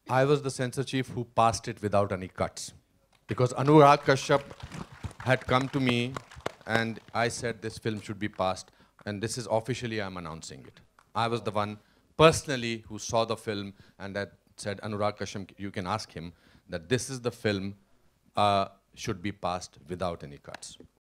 I was the censor chief who passed it without any cuts. Because Anurag Kashyap had come to me and I said this film should be passed, and this is officially I'm announcing it. I was the one personally who saw the film and that said, Anurag Kashyap, you can ask him that this is the film should be passed without any cuts.